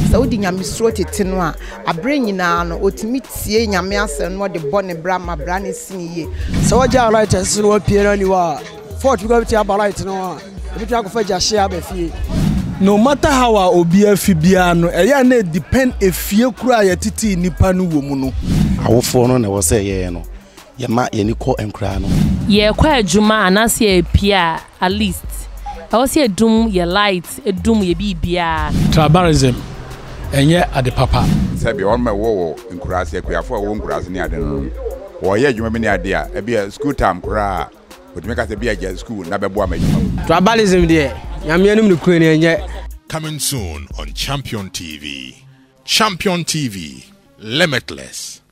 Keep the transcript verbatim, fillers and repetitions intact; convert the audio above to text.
so wodi nyamesuro tete no a abre nyina no otimi tie nyame asem no de bɔ ne bra ma bra ne siniye so waja right so wa piera ni wa fort go ti abalight no a bi akɔfa gya hye abafie. No matter how a obi afibia no eya na depend efie kura ya titi nipa no wo mu no awofo no na wo se ye no ye ma ye ni ko enkra no ye kwa adwuma anase e pia at least I was here doom ye light edum ye bibia tribalism enye ade papa sabi on ma wo enkura se akuafo wo enkura se ni ade no wo ye adwuma bi ni ade a e bia school time kura otime ka se bia ja school na bebo amadwuma tribalism de yamianum ni kure ni enye. Coming soon on Champion T V. Champion T V, limitless.